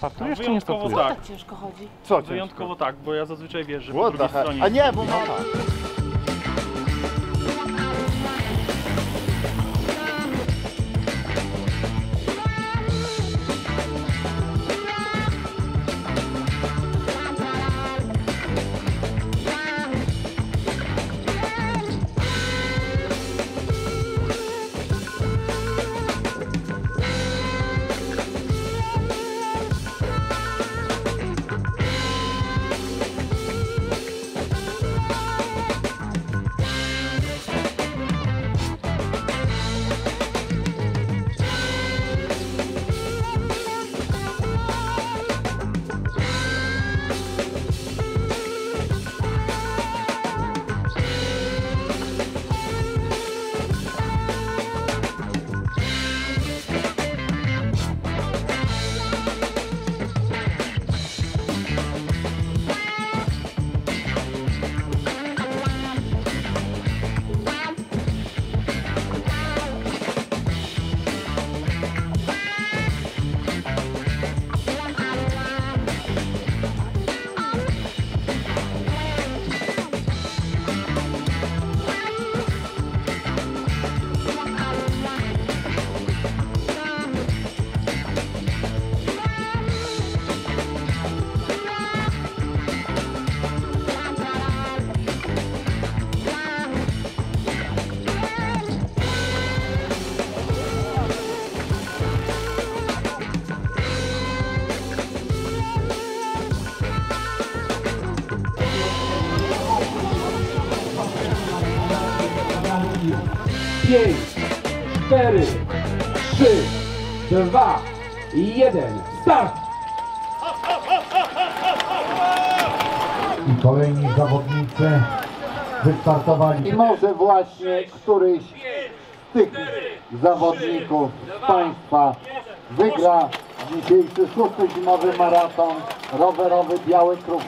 Startujesz czy nie Wyjątkowo startujesz? tak. Ciężko chodzi. Co Wyjątkowo tak, bo ja zazwyczaj wiesz, że po What the drugiej hell? stronie. A nie, bo mama. Pięć, 4, 3, 2, 1, start! I kolejni zawodnicy wystartowali. I może właśnie któryś z tych zawodników z Państwa wygra dzisiejszy 6. zimowy maraton rowerowy Biały Kruk.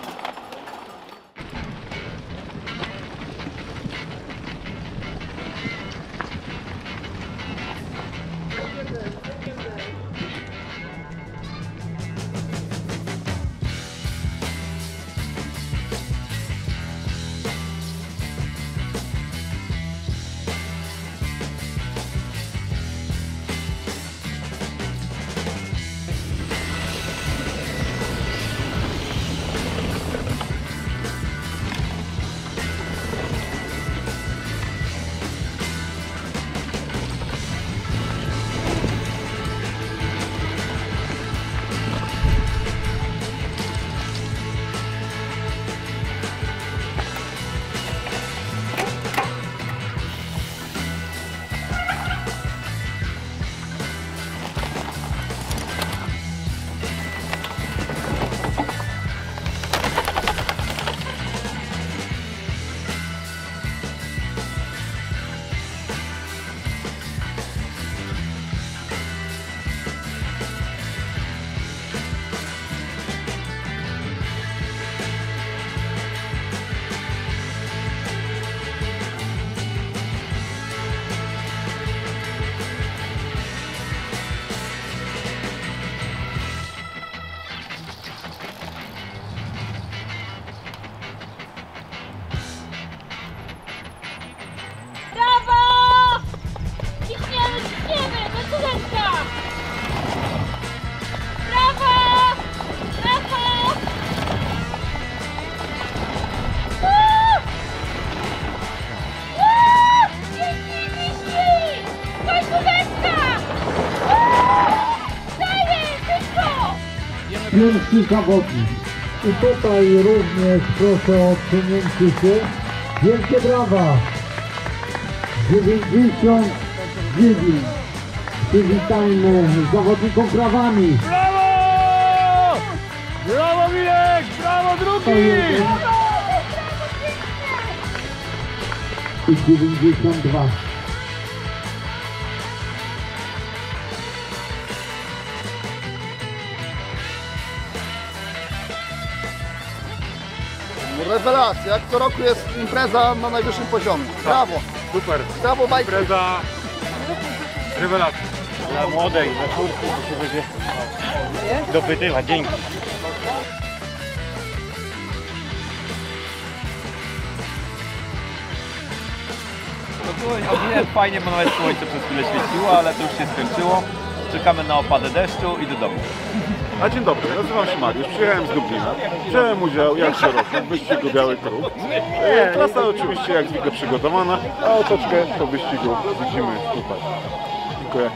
Pierwszy zawodnik. I tutaj również proszę o odsunięcie się. Wielkie brawa. 99. Przywitajmy zawodników brawami. Brawo! Brawo Mirek! Brawo drugi! I 92. Rewelacja, jak co roku jest impreza na najwyższym poziomie. Brawo! Super! Brawo bajki! Impreza rewelacja. Dla młodej, dla czwórki to się będzie Dopytywa, dzięki. Ogólnie fajnie, bo nawet słońce przez chwilę świeciło, ale to już się skończyło. Czekamy na opadę deszczu i do domu. A dzień dobry, nazywam się Mariusz, przyjechałem z Lublina. Wziąłem udział, jak co roku, w wyścigu Biały Kruk. Trasa oczywiście jak zwykle przygotowana, a otoczkę po wyścigu widzimy tutaj. Dziękuję.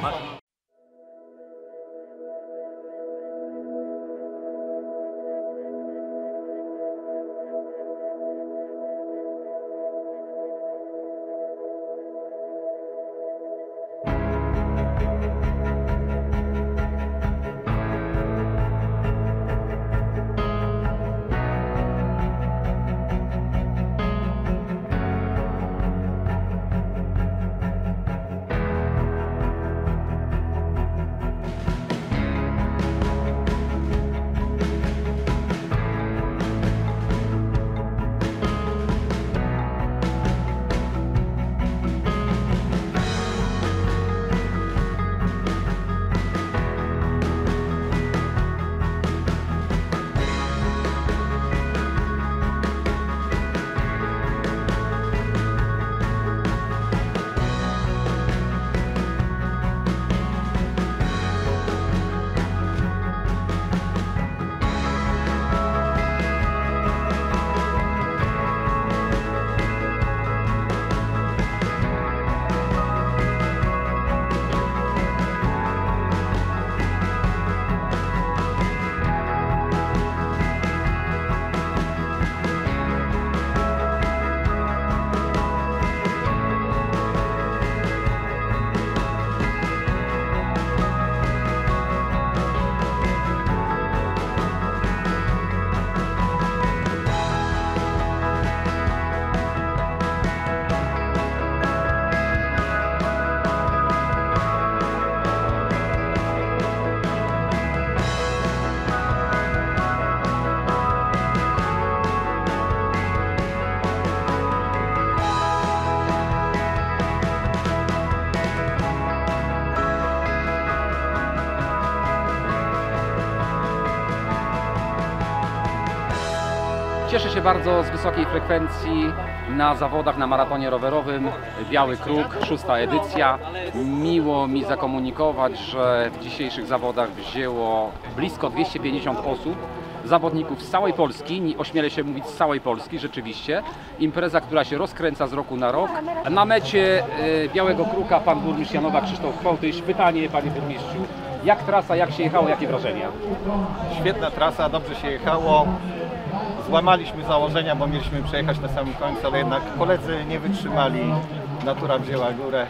Cieszę się bardzo z wysokiej frekwencji na zawodach na maratonie rowerowym Biały Kruk, 6. edycja. Miło mi zakomunikować, że w dzisiejszych zawodach wzięło blisko 250 osób, zawodników z całej Polski, ośmielę się mówić z całej Polski rzeczywiście. Impreza, która się rozkręca z roku na rok. Na mecie Białego Kruka pan burmistrz Janowa Krzysztof Kołtyś. Pytanie, panie burmistrzu, jak trasa, jak się jechało, jakie wrażenia? Świetna trasa, dobrze się jechało. Złamaliśmy założenia, bo mieliśmy przejechać na samym końcu, ale jednak koledzy nie wytrzymali, natura wzięła górę.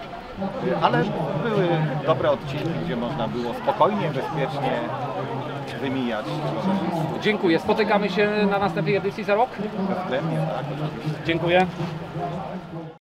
Ale były dobre odcinki, gdzie można było spokojnie, bezpiecznie wymijać rowerzystów. Dziękuję. Spotykamy się na następnej edycji za rok? Bezwzględnie, tak, oczywiście. Dziękuję.